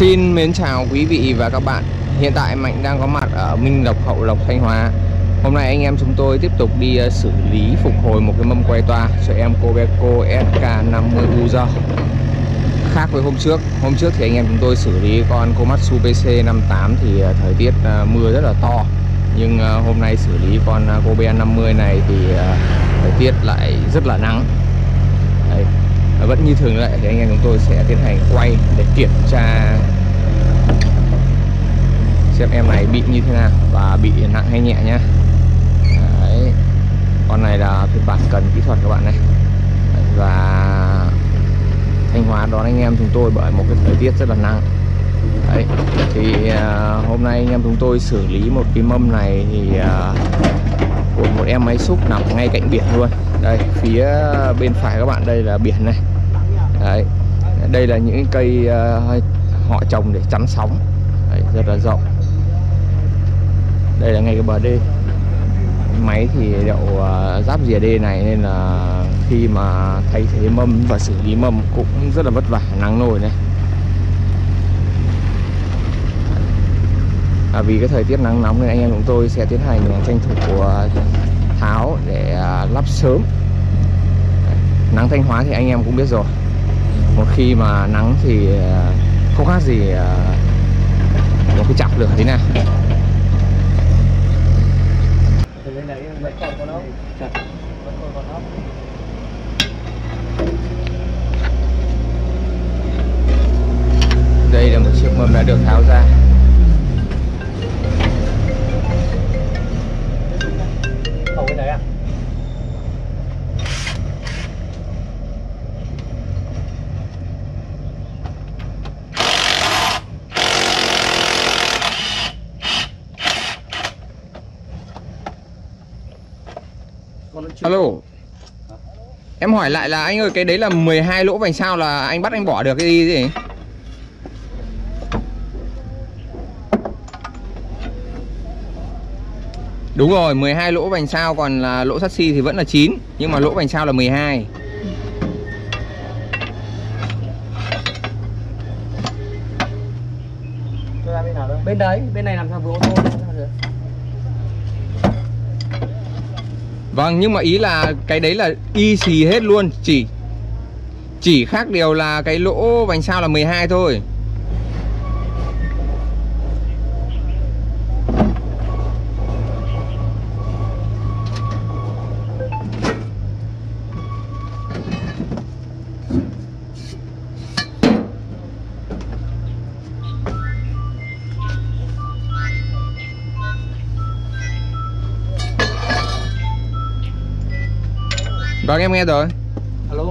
Xin mến chào quý vị và các bạn. Hiện tại Mạnh đang có mặt ở Minh Lộc, Hậu Lộc, Thanh Hóa. Hôm nay anh em chúng tôi tiếp tục đi xử lý phục hồi một cái mâm quay toa cho em Cobeco SK50 User. Khác với hôm trước thì anh em chúng tôi xử lý con Komatsu PC58 thì thời tiết mưa rất là to. Nhưng hôm nay xử lý con Kobe 50 này thì thời tiết lại rất là nắng. Đây. Vẫn như thường lệ thì anh em chúng tôi sẽ tiến hành quay để kiểm tra xem em này bị như thế nào và bị nặng hay nhẹ nhá. Đấy. Con này là phiên bản cần kỹ thuật các bạn này. Và Thanh Hóa đón anh em chúng tôi bởi một cái thời tiết rất là nắng. Đấy. Thì hôm nay anh em chúng tôi xử lý một cái mâm này thì của một em máy xúc nằm ngay cạnh biển luôn. Đây, phía bên phải các bạn đây là biển này. Đấy. Đây là những cây họ trồng để chắn sóng. Đấy, rất là rộng. Đây là ngay cái bờ đê. Máy thì đậu giáp rìa đê này nên là khi mà thay thế mâm và xử lý mâm cũng rất là vất vả, nắng nổi này. Vì cái thời tiết nắng nóng nên anh em chúng tôi sẽ tiến hành tranh thủ tháo để lắp sớm. Nắng Thanh Hóa thì anh em cũng biết rồi, một khi mà nắng thì không khác gì một cái chặp lửa thế nào. Đây là một chiếc mâm đã được tháo ra. Cái đấy à? Alo. Em hỏi lại là anh ơi, cái đấy là 12 lỗ vành sao là anh bắt anh bỏ được cái gì? Đúng rồi, 12 lỗ vành sao, còn là lỗ sắt xi thì vẫn là 9, nhưng mà lỗ vành sao là 12. Bên nào đó? Bên đấy, bên này làm sao vừa ô tô được. Vâng, nhưng mà ý là cái đấy là y xì hết luôn, chỉ khác điều là cái lỗ vành sao là 12 thôi. Vâng, em nghe rồi. Alo.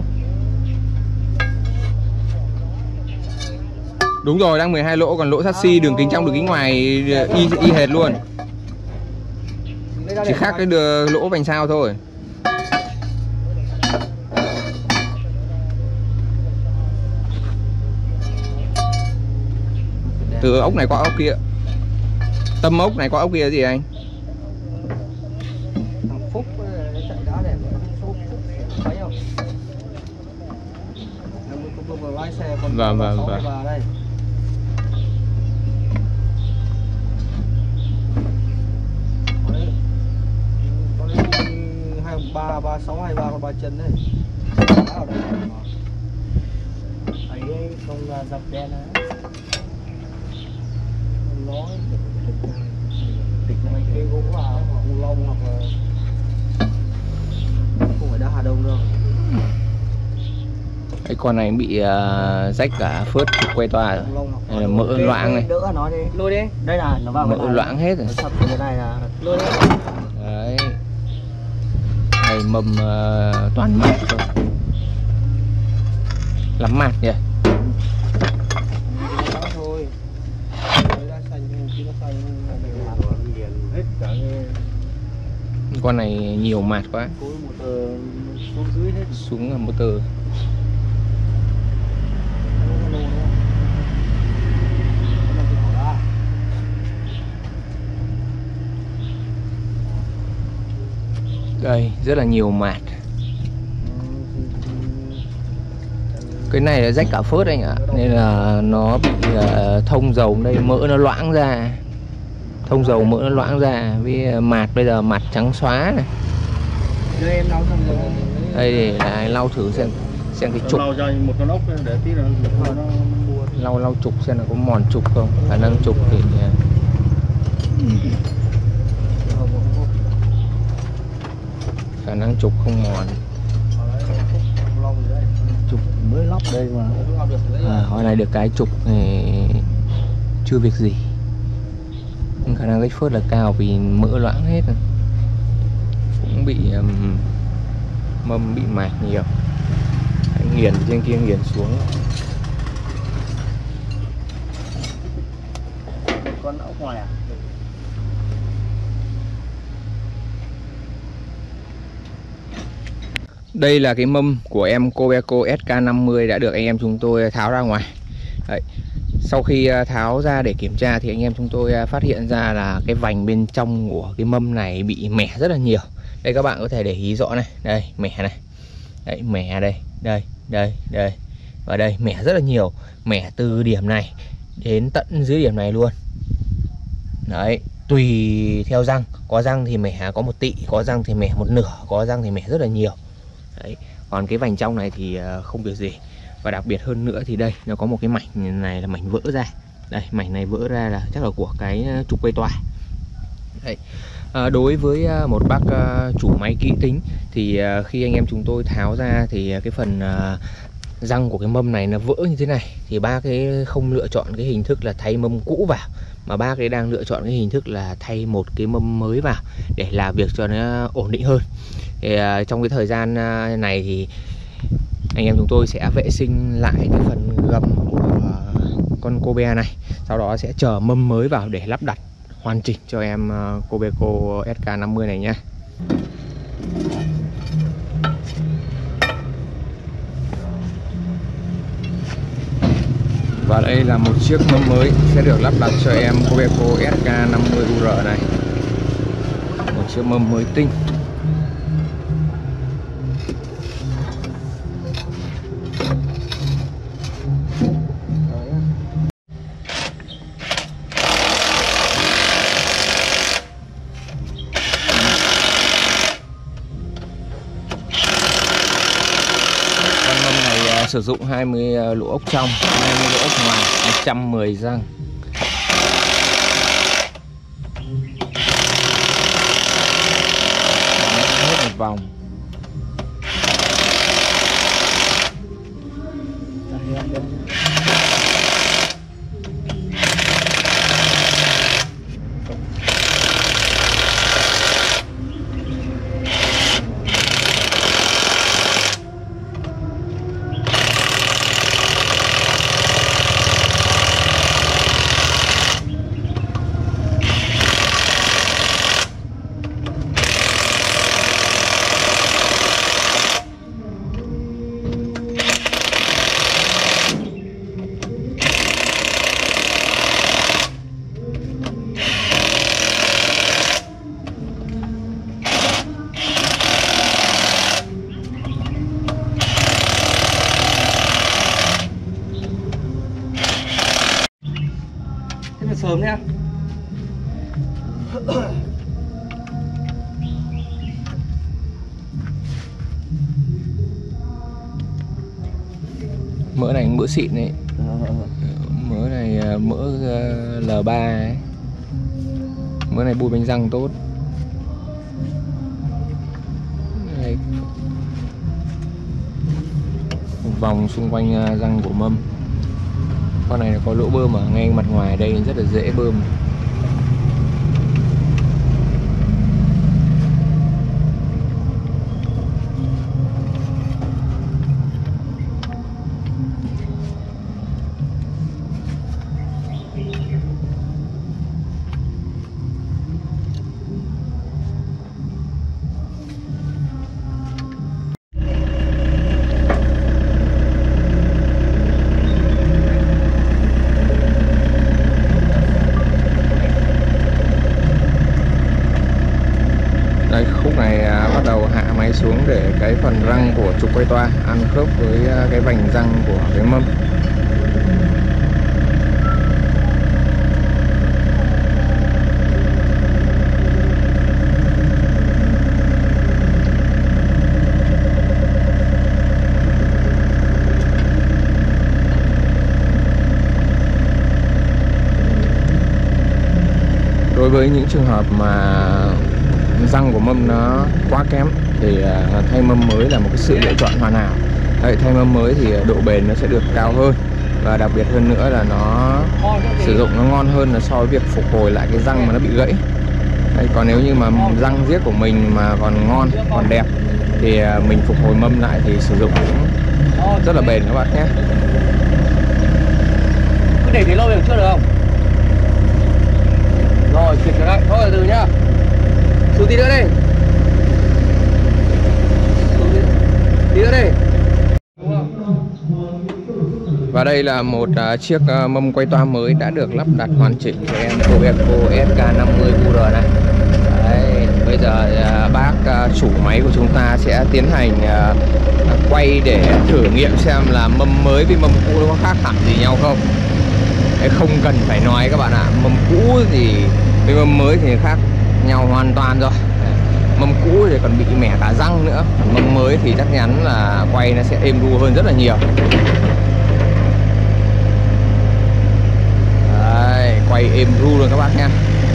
Đúng rồi, đang 12 lỗ, còn lỗ sắt xi đường kính trong đường kính ngoài y hệt luôn. Chỉ khác cái lỗ vành sao thôi. Từ ốc này qua ốc kia. Tâm ốc này qua ốc kia gì anh? Phúc chạy đá đẹp. Thấy không? Vừa lái xe còn Vâng. đây. Có đi 23 36 23 con 3 chân đấy. Ở đây mà. Thấy không dập đen đấy. Nó tịch mấy cái gỗ vào hoặc lông hoặc là không phải đá Hà Đông đâu. Cái con này bị rách cả phớt quay toa rồi. Mỡ loãng này. Đỡ nó đi. Lôi đi. Đây là nó vào mỡ loãng hết rồi. Sập cái này là lôi đi. Đấy. Đây mâm toàn mát rồi. Lắm mát nhỉ. Thôi. Con này nhiều mạt quá. Xuống dưới hết. Xuống là motor. Đây, rất là nhiều mạt. Cái này là rách cả phớt anh ạ, nên là nó bị thông dầu đây, mỡ nó loãng ra, thông dầu mỡ nó loãng ra. Với mạt bây giờ mạt trắng xóa này. Đây em lau xong rồi. Đây để là lau thử xem cái trục. Lau cho một con ốc để tí nữa nó Lau trục xem là có mòn trục không. Khả năng trục thì khả năng trục không mòn. trục mới lắp đây mà. Hồi này được cái trục này chưa việc gì, nhưng khả năng rách phớt là cao vì mỡ loãng hết rồi. Cũng bị mâm bị mạt nhiều. Nghiền trên kia nghiền xuống. Con ốc ngoài à? Đây là cái mâm của em Cobeco SK50 đã được anh em chúng tôi tháo ra ngoài. Đấy. Sau khi tháo ra để kiểm tra thì anh em chúng tôi phát hiện ra là cái vành bên trong của cái mâm này bị mẻ rất là nhiều. Đây các bạn có thể để ý rõ này, đây mẻ này. Đấy, mẻ đây, đây. Và đây mẻ rất là nhiều, mẻ từ điểm này đến tận dưới điểm này luôn. Đấy, tùy theo răng, có răng thì mẻ có 1 tị, có răng thì mẻ 1/2, có răng thì mẻ rất là nhiều. Đấy, còn cái vành trong này thì không việc gì. Và đặc biệt hơn nữa thì đây nó có một cái mảnh này là mảnh vỡ ra. Đây, mảnh này vỡ ra là chắc là của cái trục quay tòa. Đấy. Đối với một bác chủ máy kỹ tính thì khi anh em chúng tôi tháo ra thì cái phần răng của cái mâm này nó vỡ như thế này, thì bác ấy không lựa chọn cái hình thức là thay mâm cũ vào, mà bác ấy đang lựa chọn cái hình thức là thay một cái mâm mới vào để làm việc cho nó ổn định hơn. Thì trong cái thời gian này thì anh em chúng tôi sẽ vệ sinh lại cái phần gầm của con Cobia này, sau đó sẽ chờ mâm mới vào để lắp đặt hoàn chỉnh cho em Cobeco SK50 này nhé. Và đây là một chiếc mâm mới sẽ được lắp đặt cho em Cobeco SK50 UR này. Một chiếc mâm mới tinh. Sử dụng 20 lỗ ốc trong, 20 lỗ ốc ngoài, 110 răng. Hết một vòng. Sớm nhá. Mỡ này mỡ xịn đấy. Mỡ này mỡ L3 ấy. Mỡ này bôi bánh răng tốt. Đây. Một vòng xung quanh răng của mâm. Con này có lỗ bơm ở ngay mặt ngoài đây, rất là dễ bơm. xuống để cái phần răng của trục quay toa ăn khớp với cái vành răng của cái mâm. Đối với những trường hợp mà răng của mâm nó quá kém thì thay mâm mới là một cái sự lựa chọn hoàn hảo. Thay mâm mới thì độ bền nó sẽ được cao hơn, và đặc biệt hơn nữa là nó sử dụng nó ngon hơn là so với việc phục hồi lại cái răng mà nó bị gãy. Còn nếu như mà răng riết của mình mà còn ngon, còn đẹp thì mình phục hồi mâm lại thì sử dụng cũng rất là bền các bạn nhé. Cứ để thế lâu được chưa được không? Rồi, chuyển trở lại, thôi từ nhá. Xuống tí nữa đi. Tí nữa đi. Và đây là một chiếc mâm quay toa mới đã được lắp đặt hoàn chỉnh cho em Coveco SK50 UR này. Đấy, bây giờ bác chủ máy của chúng ta sẽ tiến hành quay để thử nghiệm xem là mâm mới với mâm cũ nó có khác hẳn gì nhau không. Đấy, không cần phải nói các bạn ạ, mâm cũ thì với mâm mới thì khác nhau hoàn toàn rồi. Mâm cũ thì còn bị mẻ cả răng nữa, mâm mới thì chắc chắn là quay nó sẽ êm ru hơn rất là nhiều. Đấy, quay êm ru luôn các bác nha.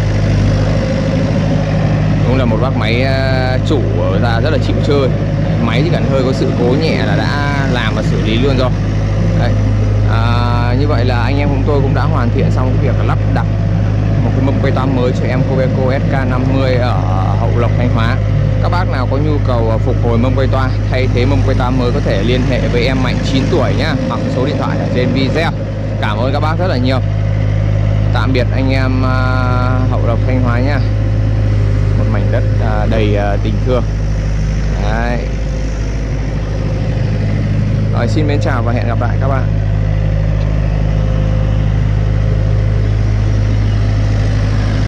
Đúng là một bác máy chủ ra rất là chịu chơi. Máy chỉ cần hơi có sự cố nhẹ là đã làm và xử lý luôn rồi. Đấy. Như vậy là anh em chúng tôi cũng đã hoàn thiện xong cái việc lắp đặt một cái mâm quay toa mới cho em Coveco SK50 ở Hậu Lộc, Thanh Hóa. Các bác nào có nhu cầu phục hồi mâm quay toa, thay thế mâm quay toa mới có thể liên hệ với em Mạnh 9 tuổi nhá, bằng số điện thoại ở trên video. Cảm ơn các bác rất là nhiều. Tạm biệt anh em Hậu Lộc, Thanh Hóa nhá. Một mảnh đất đầy tình thương. Đấy. Rồi, xin mến chào và hẹn gặp lại các bạn.